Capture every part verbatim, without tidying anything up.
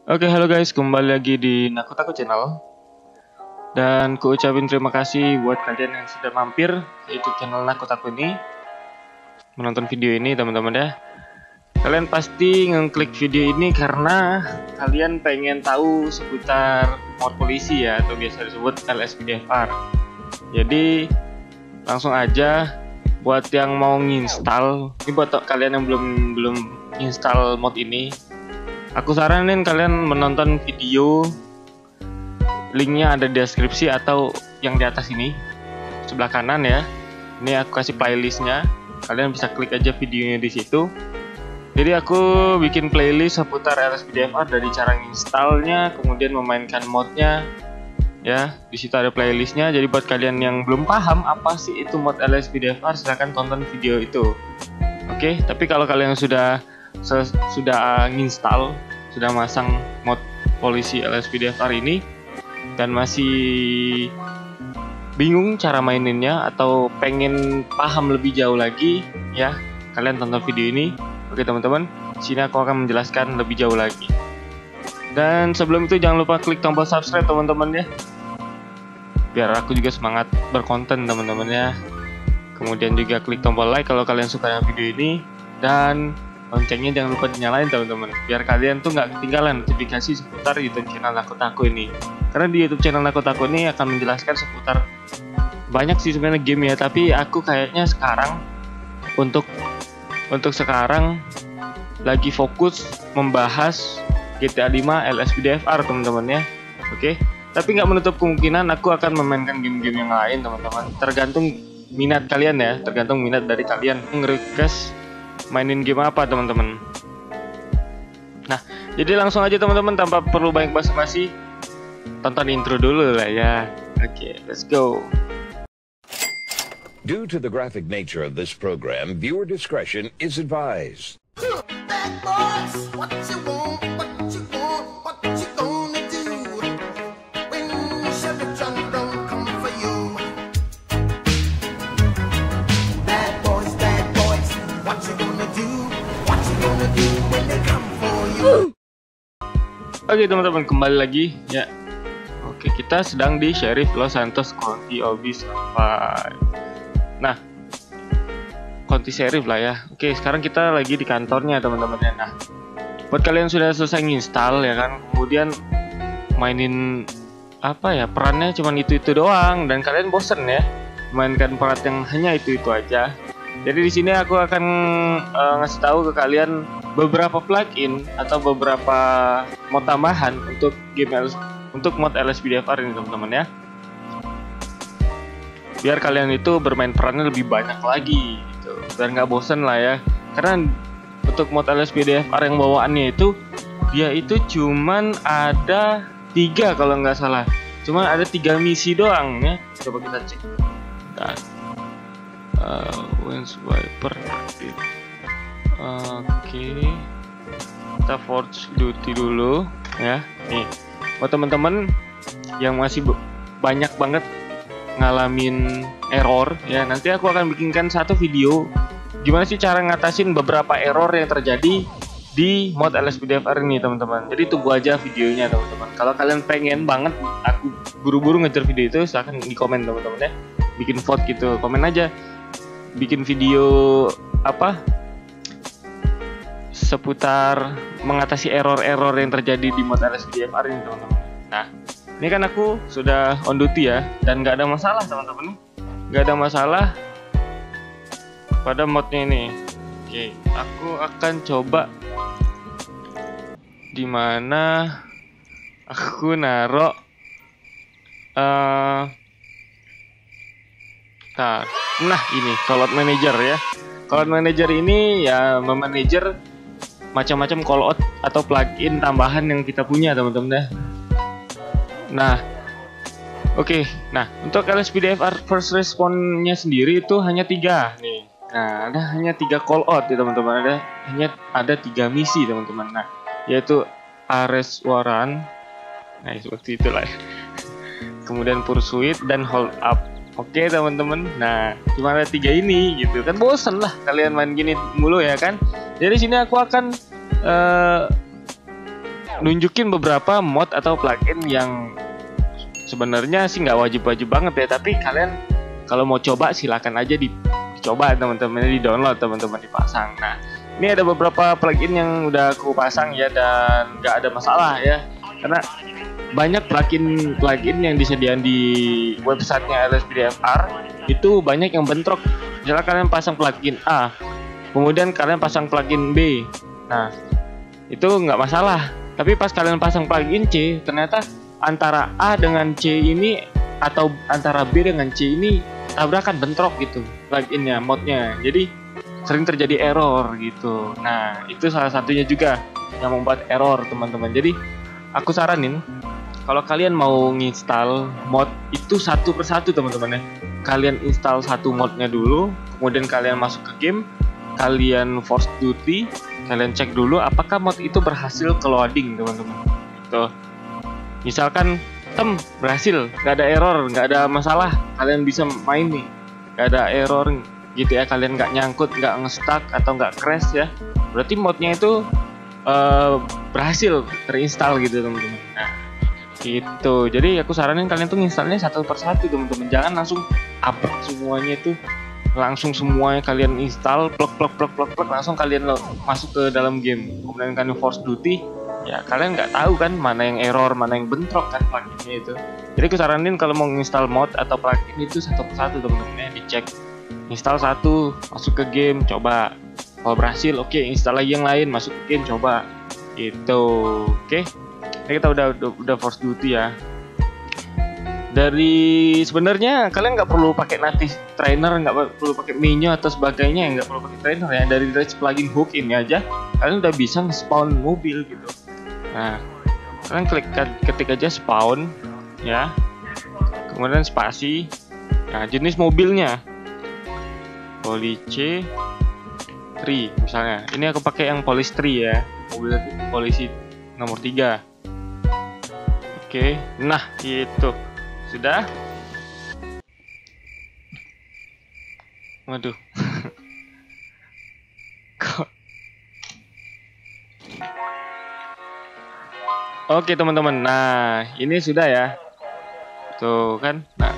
Oke, halo guys, kembali lagi di Nakutaku Channel. Dan ku ucapin terima kasih buat kalian yang sudah mampir ke YouTube channel Nakutaku ini, menonton video ini teman-teman ya. Kalian pasti ngeklik video ini karena kalian pengen tahu seputar mod polisi ya, atau biasa disebut L S P D F R. Jadi langsung aja buat yang mau nginstal, ini buat kalian yang belum belum install mod ini, aku saranin kalian menonton video, linknya ada di deskripsi atau yang di atas ini sebelah kanan ya. Ini aku kasih playlistnya, kalian bisa klik aja videonya di situ. Jadi aku bikin playlist seputar L S P D F R dari cara installnya, kemudian memainkan modnya ya. Di situ ada playlistnya. Jadi buat kalian yang belum paham apa sih itu mod L S P D F R, silahkan tonton video itu. Oke, tapi kalau kalian sudah sudah nginstal, sudah masang mod polisi L S P D F R ini dan masih bingung cara maininnya atau pengen paham lebih jauh lagi ya, kalian tonton video ini. Oke teman-teman, sini aku akan menjelaskan lebih jauh lagi. Dan sebelum itu jangan lupa klik tombol subscribe teman-teman ya, biar aku juga semangat berkonten teman-teman ya. Kemudian juga klik tombol like kalau kalian suka dengan video ini, dan loncengnya jangan lupa dinyalain teman-teman, biar kalian tuh nggak ketinggalan notifikasi seputar YouTube channel Nakutaku ini. Karena di YouTube channel Nakutaku ini akan menjelaskan seputar banyak sih sebenarnya game ya, tapi aku kayaknya sekarang untuk untuk sekarang lagi fokus membahas G T A lima L S P D F R teman-teman ya. Oke, tapi nggak menutup kemungkinan aku akan memainkan game-game yang lain teman-teman, tergantung minat kalian ya, tergantung minat dari kalian nge-request mainin game apa teman-teman. Nah, jadi langsung aja teman-teman, tanpa perlu banyak basa-basi, tonton intro dulu lah ya. Oke, let's go. Due to the graphic nature of this program, viewer discretion is advised. Bad boys, what you want, what you want, what you gonna do when Chevy John don't come for you? Bad boys, bad boys, what you gonna do, what you gonna do when they come for you? Oke teman-teman, kembali lagi ya. Oke, kita sedang di Sheriff Los Santos County Obis five. Nah, County Sheriff lah ya. Oke, sekarang kita lagi di kantornya teman-teman ya. Nah, buat kalian sudah selesai nginstal ya kan, kemudian mainin apa ya, perannya cuman itu-itu doang dan kalian bosen ya mainkan peran yang hanya itu-itu aja. Jadi di sini aku akan uh, ngasih tahu ke kalian beberapa plugin atau beberapa mod tambahan untuk game L S, untuk mod L S P D F R ini teman-teman ya. Biar kalian itu bermain perannya lebih banyak lagi gitu, biar nggak bosen lah ya. Karena untuk mod L S P D F R yang bawaannya itu, dia itu cuman ada tiga kalau nggak salah, cuman ada tiga misi doang ya. Coba kita cek. Nah, uh, when swiper aktif. Oke, kita forge duty dulu ya. Nih, buat teman-teman yang masih banyak banget ngalamin error ya, nanti aku akan bikinkan satu video gimana sih cara ngatasin beberapa error yang terjadi di mod L S P D F R ini teman-teman. Jadi tunggu aja videonya teman-teman. Kalau kalian pengen banget aku buru-buru ngejar video itu, silahkan di komen teman-teman ya, bikin vote gitu, komen aja bikin video apa seputar mengatasi error-error yang terjadi di mod L S P D F R ini teman-teman. Nah, ini kan aku sudah on duty ya, dan nggak ada masalah teman-teman, nggak ada masalah pada modnya ini. Oke, aku akan coba dimana aku naruh uh, nah, nah ini callout manager ya. Callout manager ini ya memanager macam-macam callout atau plugin tambahan yang kita punya teman-teman ya. Nah, oke, okay. Nah untuk L S P D F R first response-nya sendiri itu hanya tiga nih. Nah, ada hanya tiga call out ya teman-teman, ada hanya ada tiga misi teman-teman. Nah, yaitu arrest warrant, nah seperti itulah. Kemudian pursuit dan hold up. Oke okay, teman-teman. Nah, cuma ada tiga ini gitu kan, bosen lah kalian main gini mulu ya kan. Jadi sini aku akan uh, nunjukin beberapa mod atau plugin yang sebenarnya sih nggak wajib-wajib banget ya, tapi kalian kalau mau coba silakan aja di, dicoba teman-teman, di download teman-teman, dipasang. Nah, ini ada beberapa plugin yang udah aku pasang ya, dan nggak ada masalah ya, karena banyak plugin plugin yang disediakan di websitenya L S P D F R itu banyak yang bentrok. Misalnya kalian pasang plugin A, kemudian kalian pasang plugin B, nah itu nggak masalah. Tapi pas kalian pasang plugin C, ternyata antara A dengan C ini atau antara B dengan C ini tabrakan, bentrok gitu pluginnya, modnya. Jadi sering terjadi error gitu. Nah, itu salah satunya juga yang membuat error teman-teman. Jadi aku saranin kalau kalian mau nginstal mod itu satu persatu teman-teman ya. Kalian install satu modnya dulu, kemudian kalian masuk ke game, kalian force duty, kalian cek dulu apakah mod itu berhasil ke loading teman-teman. Gitu. Misalkan tem berhasil, nggak ada error, nggak ada masalah, kalian bisa main nih, nggak ada error gitu ya, kalian nggak nyangkut, nggak nge-stuck atau nggak crash ya, berarti modnya itu uh, berhasil terinstall gitu teman-teman. Nah, gitu. Jadi aku saranin kalian tuh installnya satu persatu teman-teman, jangan langsung upload semuanya itu langsung semuanya kalian install plug plug plug plug plug langsung kalian lo, masuk ke dalam game, kemudian kalian force duty. Ya kalian nggak tahu kan mana yang error, mana yang bentrok kan pluginnya itu. Jadi aku saranin kalau mau install mod atau plugin itu satu persatu teman-teman ya, dicek. Install satu, masuk ke game, coba. Kalau berhasil, oke, okay, install lagi yang lain, masuk ke game, coba. Gitu, oke. Okay? Ini kita udah, udah udah force duty ya. Dari sebenarnya kalian nggak perlu pakai native trainer, nggak perlu pakai menu atau sebagainya, nggak perlu pakai trainer ya. Dari Rage plugin hook ini aja kalian udah bisa nge-spawn mobil gitu. Nah, kalian klik ketik aja spawn ya, kemudian spasi. Nah, jenis mobilnya Police tiga misalnya. Ini aku pakai yang Police tiga ya, mobil polisi nomor tiga. Oke, nah gitu. Sudah. Waduh. Kok. Oke teman-teman, nah ini sudah ya. Tuh kan. Nah,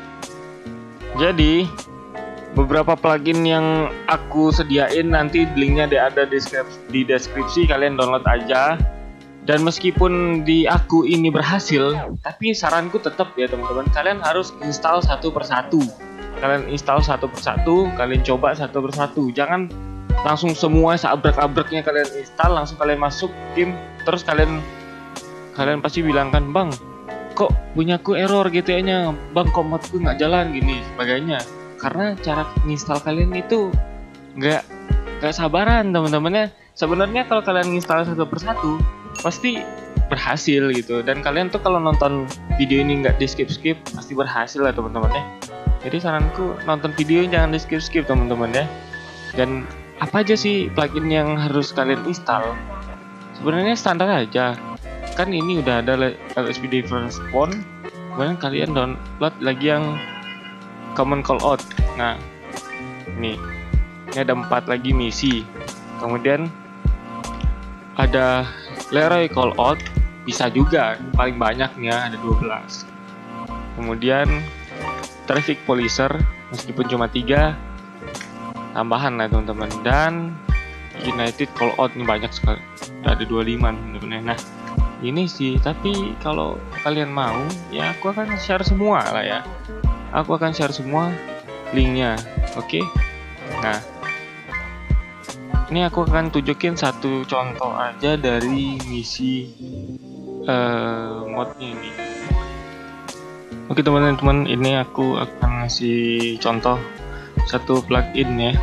jadi beberapa plugin yang aku sediain nanti linknya ada di deskripsi, di deskripsi, kalian download aja. Dan meskipun di aku ini berhasil, tapi saranku tetap ya teman-teman, kalian harus install satu persatu. Kalian install satu persatu, kalian coba satu persatu. Jangan langsung semua seabrek-abreknya kalian install, langsung kalian masuk game, terus kalian kalian pasti bilang kan, bang, kok punyaku error G T A-nya, bang, kok modku nggak jalan gini, sebagainya. Karena cara install kalian itu nggak nggak sabaran teman-temannya. Sebenarnya kalau kalian install satu persatu pasti berhasil gitu, dan kalian tuh kalau nonton video ini nggak di skip skip pasti berhasil lah teman-teman ya. Jadi saranku nonton video jangan di skip skip teman-teman ya. Dan apa aja sih plugin yang harus kalian install? Sebenarnya standar aja kan, ini udah ada L S P D F R Spawn, kemudian kalian download lagi yang Common Callout. Nah ini ini ada empat lagi misi, kemudian ada Leroy Callout, bisa juga paling banyaknya ada dua belas. Kemudian Traffic Policer meskipun cuma tiga, tambahan lah teman-teman. Dan United Callout ini banyak sekali, ada dua puluh lima teman-teman. Nah ini sih, tapi kalau kalian mau ya aku akan share semua lah ya, aku akan share semua linknya. Oke okay? Nah ini aku akan tunjukin satu contoh aja dari misi uh, modnya ini. Oke teman-teman, ini aku akan ngasih contoh satu plugin ya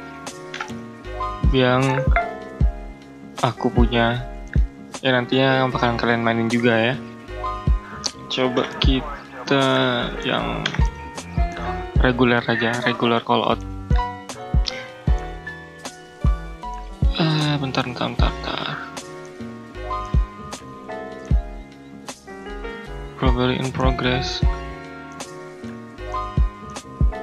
yang aku punya, ya nantinya bakalan kalian mainin juga ya. Coba kita yang reguler aja, regular callout. Ah, bentar, bentar, bentar, bentar. Probably in progress.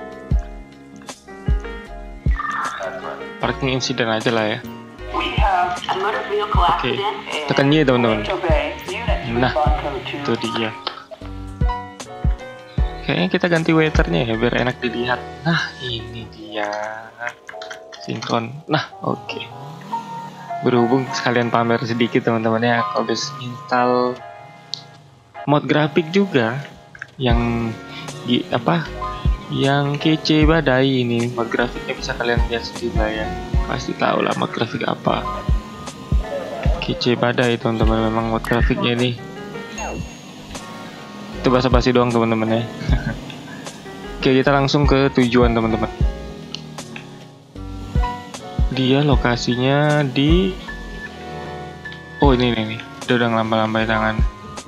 Parking incident aja lah ya. We have Oke, tekan Y teman-teman. Nah, itu dia. Kayaknya kita ganti waiternya ya biar enak dilihat. Nah, ini dia sinkron. Nah, oke. Okay. Berhubung sekalian pamer sedikit teman-teman ya, aku habis install mod grafik juga yang apa? Yang kece badai ini. Mod grafiknya bisa kalian lihat sendiri lah ya. Pasti tahu lah mod grafik apa. Kece badai teman-teman, memang mod grafiknya ini. Itu basa-basi doang teman-teman ya. Oke, kita langsung ke tujuan teman-teman. Dia lokasinya di oh ini nih nih dia udah ngelambai-lambai tangan.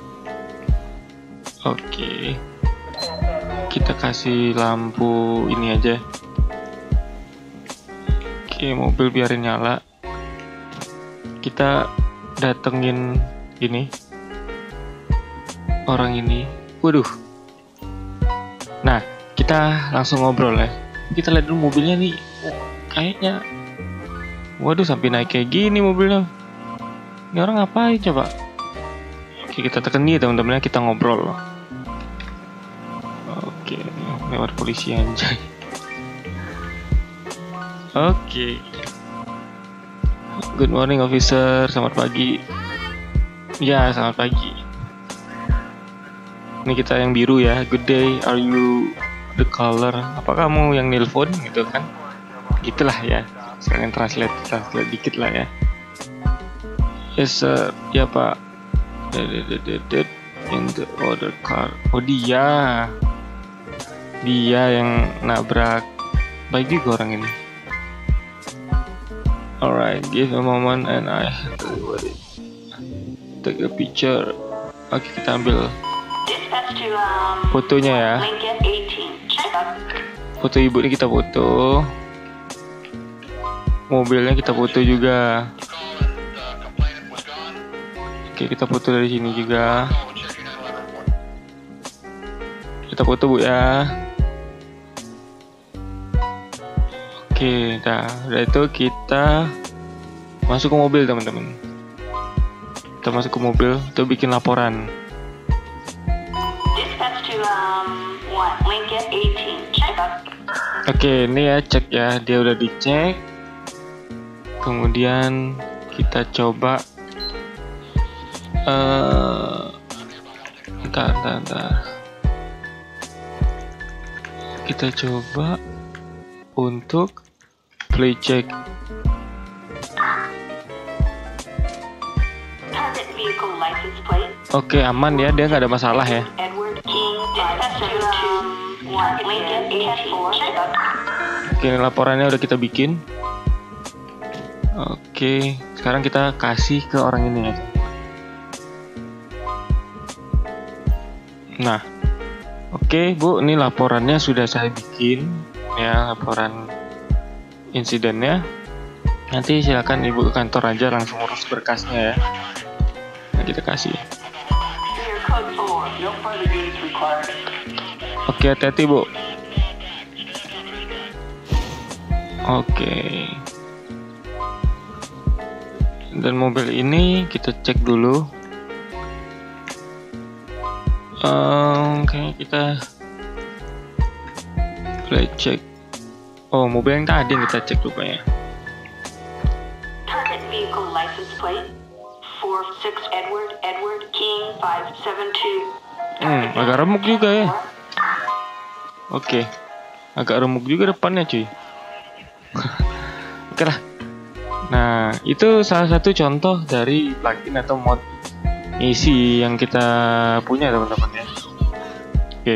Oke, kita kasih lampu ini aja. Oke, mobil biarin nyala. Kita datengin ini orang ini. Waduh. Nah, kita langsung ngobrol ya. Kita lihat dulu mobilnya nih. Oh, kayaknya waduh, sampai naik kayak gini mobilnya. Ini orang ngapain coba? Oke, kita tekan dia teman-teman, kita ngobrol. Oke, lewat polisi anjay. Oke. Good morning officer, selamat pagi. Ya, selamat pagi. Ini kita yang biru ya. Good day, are you the caller? Apa kamu yang nelpon gitu kan? Gitulah ya. Sekalian translate, translate dikit lah ya. Yes sir, ya pak. In the other car. Oh dia, dia yang nabrak. Baik juga orang ini. Alright, give a moment and I tell you what it. Take a picture. Oke, kita ambil fotonya ya. Foto ibu ini kita foto. Mobilnya kita foto juga. Oke, kita foto dari sini juga. Kita foto bu ya. Oke, dah. Udah itu kita masuk ke mobil teman-teman. Kita masuk ke mobil, kita bikin laporan. Oke, ini ya cek ya, dia udah dicek. Kemudian kita coba uh, entar, entar, entar. Kita coba untuk play check. Oke, aman ya, dia nggak ada masalah ya. Oke, laporannya udah kita bikin. Oke, sekarang kita kasih ke orang ini ya. Nah, oke bu, ini laporannya sudah saya bikin ya, laporan insidennya. Nanti silakan ibu ke kantor aja langsung urus berkasnya ya. Nah, kita kasih. Oke, hati-hati bu. Oke. Dan mobil ini kita cek dulu. Um, kayaknya kita play check. Oh, mobil yang tadi yang kita cek rupanya. Target vehicle license plate four six Edward Edward King five seven two. Hmm, agak remuk juga ya. Oke, agak remuk juga depannya cuy. Oke lah. Nah, itu salah satu contoh dari plugin atau mod isi yang kita punya teman-teman ya. Oke.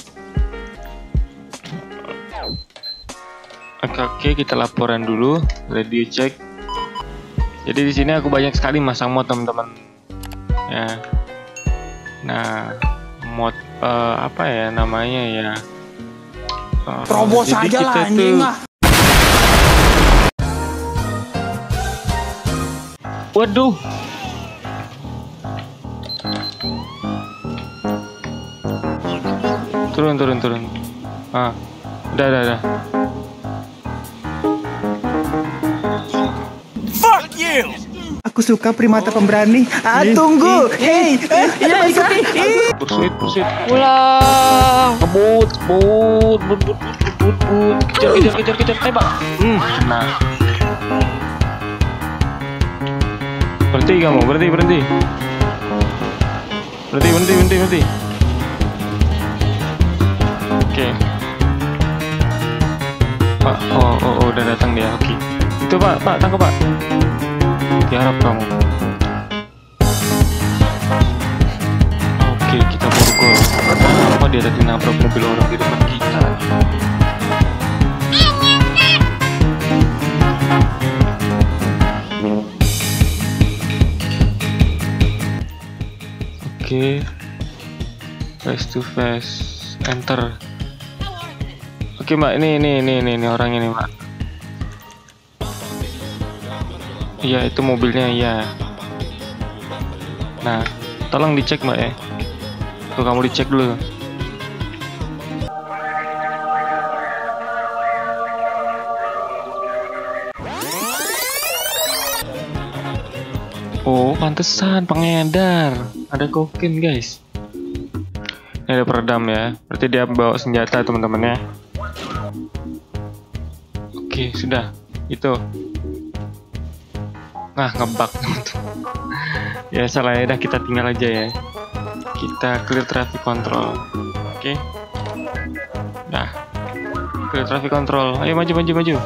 Oke, oke, kita laporan dulu, radio check. Jadi di sini aku banyak sekali masang mod teman-teman. Ya. Nah, mod uh, apa ya namanya ya? Uh, Terobos aja lah anjing lah. Waduh. Turun, turun, turun. Ah, udah, udah, udah. Fuck you. suka primata pemberani. Ah, tunggu. Hei, eh, iya bisa. Pursuit, pursuit. Pulang. Kebut, kebut, but, but, but, but, but. Kejar, kejar, kejar, kejar, tembak. Hmm, nah. Berhenti kamu, berhenti, berhenti. Berhenti, berhenti, berhenti, berhenti. Oke. Pak, oh, oh, oh, udah datang dia. Oke. Itu Pak, Pak, tangkap Pak. Diharap kamu. Oke, kita borgol. Kenapa dia tadi nabrak mobil orang di depan kita? Oke, face to face, enter. Oke Mbak, ini ini ini ini, ini orang ini Mbak. Iya, itu mobilnya ya. Nah, tolong dicek Mbak ya. Tuh, kamu dicek dulu. Oh, pantesan pengedar. Ada kokain, guys. Ini ada peredam ya. Berarti dia bawa senjata, teman-teman ya. Oke, sudah. Itu. Nah, ngebug. Ya, salah ya. Dah, kita tinggal aja ya. Kita clear traffic control. Oke. Nah. Clear traffic control. Ayo maju, maju, maju.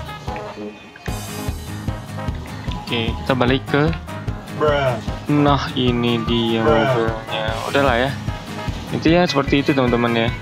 Oke, kita balik ke. Nah, ini dia mobilnya. Udahlah ya. Intinya seperti itu teman-teman ya.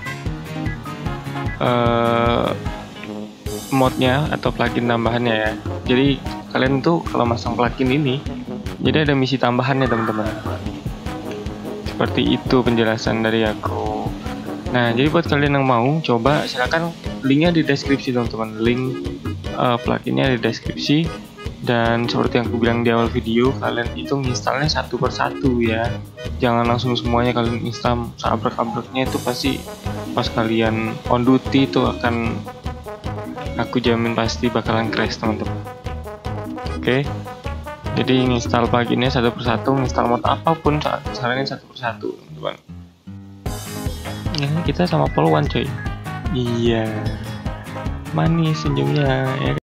Uh, modnya atau plugin tambahannya ya. Jadi kalian tuh kalau masang plugin ini, jadi ada misi tambahannya teman-teman. Seperti itu penjelasan dari aku. Nah, jadi buat kalian yang mau coba, silakan linknya di deskripsi teman-teman. Link uh, pluginnya di deskripsi. Dan seperti yang aku bilang di awal video, kalian itu installnya satu persatu ya. Jangan langsung semuanya kalian install seabrek-abreknya, itu pasti pas kalian on duty itu akan, aku jamin pasti bakalan crash teman-teman. Oke, jadi install pluginnya satu persatu, install mod apapun caranya satu persatu teman-teman. Ini kita sama polwan coy. Iya, manis senyumnya ya.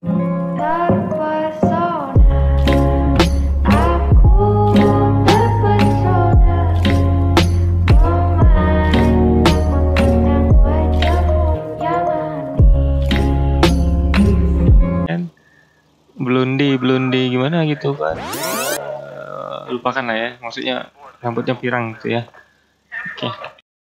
Blondi, blondi gimana gitu kan? Uh, lupakan lah ya, maksudnya rambutnya pirang gitu ya. Oke, okay. oke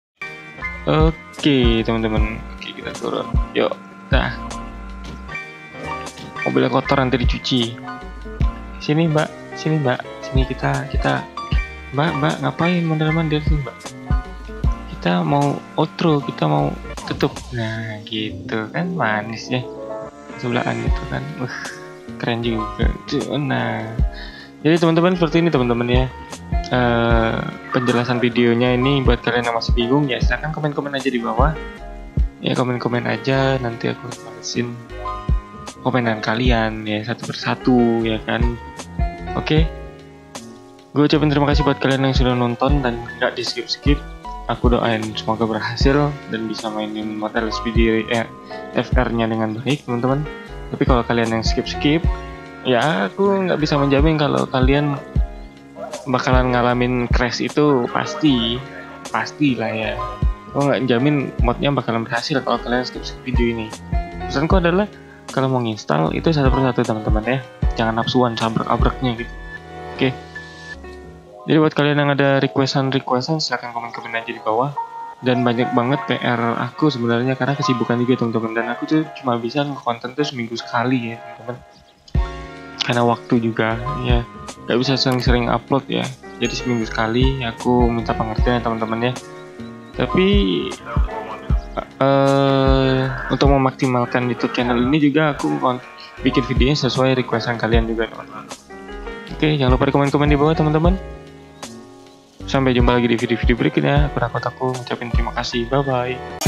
okay, teman-teman, oke okay, kita turun. Yuk, dah. Mobilnya kotor nanti dicuci. Sini Mbak, sini Mbak, sini kita kita. Mbak, Mbak ngapain mandar-mandar sih Mbak? Kita mau outro, kita mau tutup. Nah gitu kan, manis ya, sebelahan gitu kan. Uh. Keren juga. Nah, jadi teman-teman seperti ini teman-teman ya. Uh, penjelasan videonya ini buat kalian yang masih bingung ya, silahkan komen-komen aja di bawah. Ya komen-komen aja, nanti aku balesin komenan kalian ya satu persatu ya kan. Oke. Okay. Gue ucapin terima kasih buat kalian yang sudah nonton dan nggak di skip-skip. Aku doain semoga berhasil dan bisa mainin model speedy eh, F R-nya dengan baik teman-teman. Tapi kalau kalian yang skip-skip, ya aku nggak bisa menjamin kalau kalian bakalan ngalamin crash itu pasti, pasti lah ya. Aku nggak jamin modnya bakalan berhasil kalau kalian skip-skip video ini. Pesanku adalah kalau mau nginstal itu satu persatu teman-teman ya, jangan nafsuan sabrek-abreknya gitu. Oke. Jadi buat kalian yang ada requestan-requestan, silahkan komen-komen aja di bawah. Dan banyak banget P R aku sebenarnya karena kesibukan juga teman-teman, dan aku tuh cuma bisa nge-konten tuh seminggu sekali ya teman-teman, karena waktu juga ya nggak bisa sering-sering upload ya, jadi seminggu sekali aku minta pengertian teman-teman ya. Tapi uh, untuk memaksimalkan YouTube channel ini juga aku bikin videonya sesuai requestan kalian juga teman-teman. Oke, jangan lupa di komen-komen di bawah teman-teman. Sampai jumpa lagi di video-video berikutnya. Aku Rakotaku ngucapin terima kasih. Bye-bye.